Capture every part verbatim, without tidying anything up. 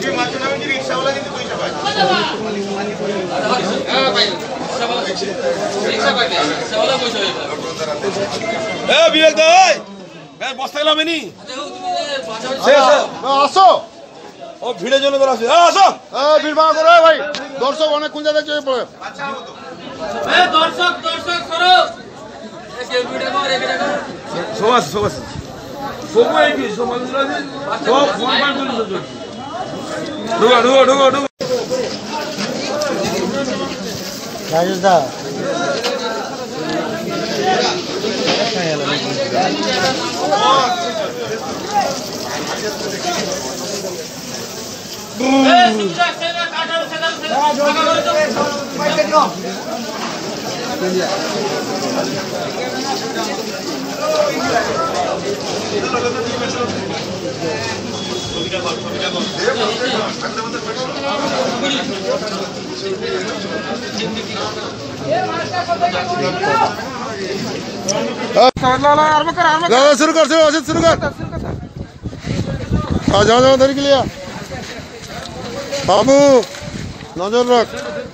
বিবেক দা বস্তা এলাম এনি আসো ও ভিড়ের জন্য আসো আসো ভিড় ভাড়া করো ভাই দর্শক অনেক কোন জায়গায় চলে পড়ে দর্শক দর্শক সরো সব আছে সব আছে সব এগি সব মানুষরা আছে সব ফোন পান করে দিতে ঢুকো ঢুকো ঢুকো ঢুকো রাজেশ দা शुरू कर शुरू कर आ जाओ जाओ धर के लिया बाबू नजर रख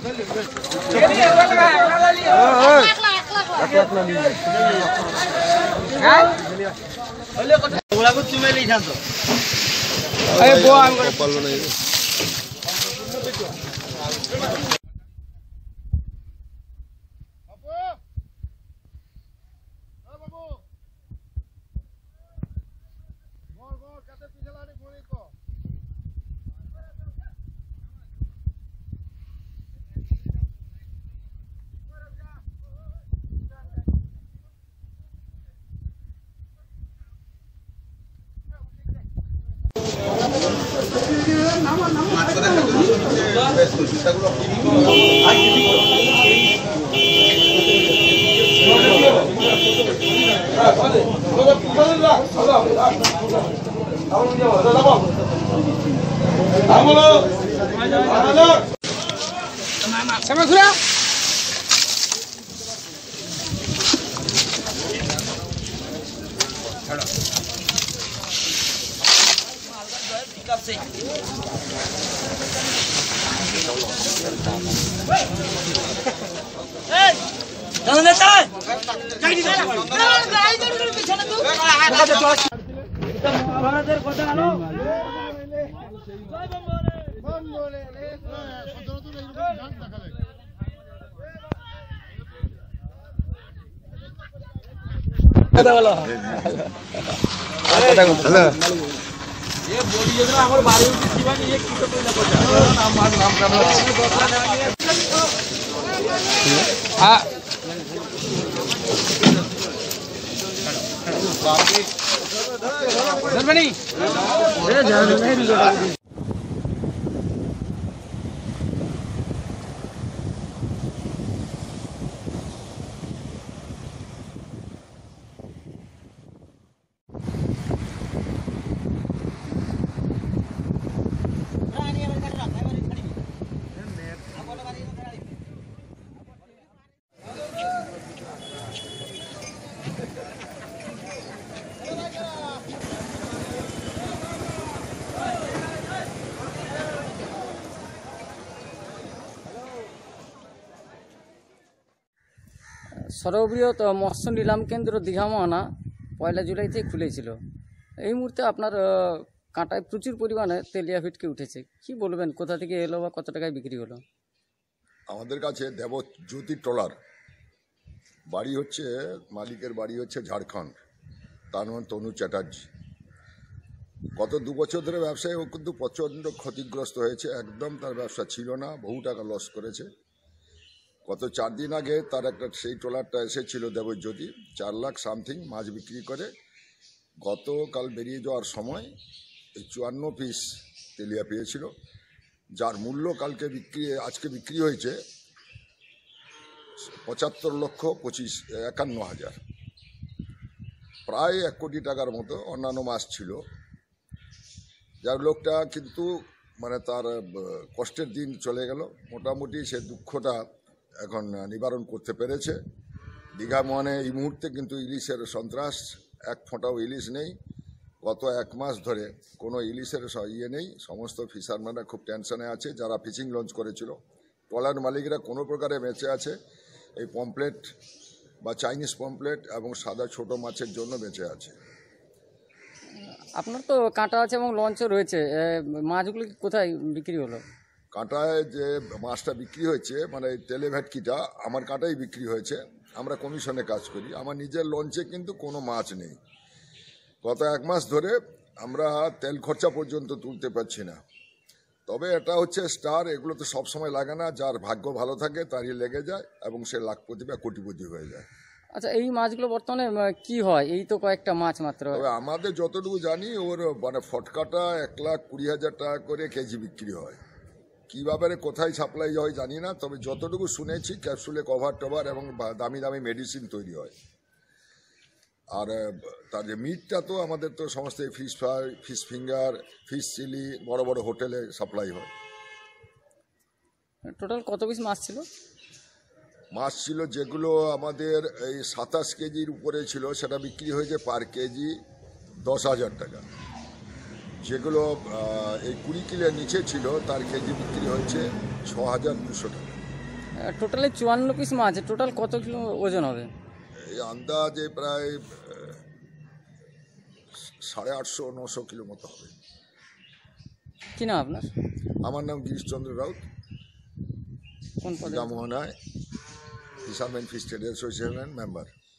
sama sudah jangan datang kayak di sana gayi dulu pichane tu kita marader কথা আলো বম বলে সতেরো তো এরকম গান দেখালে কথা বলো কথা বলো ये बॉडी योजना हमर बारी उठी जीवानी एक किलो कइला पचा नाम नाम करला हां दरबनी ए जान नहीं সর্ববৃহৎ মৎস্য নিলাম কেন্দ্র দীঘা মোহনা পয়লা জুলাইতে খুলেছিল। এই মুহূর্তে আপনার কাঁটায় প্রচুর পরিমাণে তেলিয়া ভিটকে উঠেছে, কি বলবেন? কোথা থেকে এলো বা কত টাকায় বিক্রি হলো? আমাদের কাছে দেবজ্যোতি ট্রলার, বাড়ি হচ্ছে মালিকের বাড়ি হচ্ছে ঝাড়খণ্ড, তার নাম তনু চ্যাটার্জি। গত দু বছর ধরে ব্যবসায় ও কিন্তু প্রচণ্ড ক্ষতিগ্রস্ত হয়েছে, একদম তার ব্যবসা ছিল না, বহু টাকা লস করেছে। গত চার দিন আগে তার একটা সেই ট্রলারটা এসেছিল দেবজ্যোতি, চার লাখ সামথিং মাছ বিক্রি করে গতকাল বেরিয়ে যাওয়ার সময় এই চুয়ান্ন পিস তেলিয়া পেয়েছিল, যার মূল্য কালকে বিক্রি আজকে বিক্রি হয়েছে পঁচাত্তর লক্ষ পঁচিশ একান্ন হাজার, প্রায় এক কোটি টাকার মতো। অন্যান্য মাছ ছিল, যার লোকটা কিন্তু মানে তার কষ্টের দিন চলে গেল, মোটামুটি সে দুঃখটা এখন নিবারণ করতে পেরেছে। দীঘা মোহনে এই মুহূর্তে কিন্তু ইলিশের সন্ত্রাস, এক ফোঁটাও ইলিশ নেই। গত এক মাস ধরে কোনো ইলিশের স- ইয়ে নেই। সমস্ত ফিশারম্যানরা খুব টেনশনে আছে, যারা ফিশিং লঞ্চ করেছিল। ট্রলার মালিকরা কোনো প্রকারে বেঁচে আছে এই পমপ্লেট বা চাইনিজ পমপ্লেট এবং সাদা ছোট মাছের জন্য বেঁচে আছে। আপনার তো কাঁটা আছে এবং লঞ্চও রয়েছে, এ, মাছগুলো কি কোথায় বিক্রি হলো? কাঁটায় যে মাছটা বিক্রি হয়েছে, মানে এই তেলে ভেটকিটা আমার কাঁটাই বিক্রি হয়েছে। আমরা কমিশনে কাজ করি, আমার নিজের লঞ্চে কিন্তু কোনো মাছ নেই। গত এক মাস ধরে আমরা তেল খরচা পর্যন্ত তুলতে পারছি না। তবে এটা হচ্ছে স্টার, এগুলো তো সবসময় লাগে না, যার ভাগ্য ভালো থাকে তারই লেগে যায় এবং সে লাখপতি বা কোটিপতি হয়ে যায়। আচ্ছা, এই মাছগুলো বর্তমানে আহ, কি হয়? এই তো কয়েকটা মাছ মাত্র। তবে আমাদের যতটুকু জানি ওর মানে ফটকাটা এক লাখ কুড়ি হাজার টাকা করে কেজি বিক্রি হয়। কীভাবে কোথায় সাপ্লাই হয় জানি না, তবে যতটুকু শুনেছি ক্যাপসুলে কভার টভার এবং বা- দামি দামি মেডিসিন তৈরি হয়। আর আহ, তার যে মিটটা তো আমাদের তো সমস্ত fish fry, fish finger, fish chilli বড় বড় হোটেলে সাপ্লাই হয়। টোটাল কত পিস মাছ ছিল? মাছ ছিল যেগুলো আমাদের এই সাতাশ কেজির উপরে ছিল, সেটা বিক্রি হয়েছে পার কেজি দশ হাজার টাকা। যেগুলো আহ, এই কুড়ি কিলোর নিচে ছিল তার কেজি বিক্রি হয়েছে ছ হাজার দুশো টাকা। টোটালে চুয়ান্ন পিস মাছ, টোটাল কত কিলো ওজন হবে? এই আন্দাজে প্রায় আহ, সাড়ে আটশো নশো কিলো মতো হবে। কি না আপনার? আমার নাম গিরিশচন্দ্র রাউত, কোন পদে? মোহনায় ফিশারম্যান ফিশ ট্রেড অ্যাসোসিয়েশনের মেম্বার।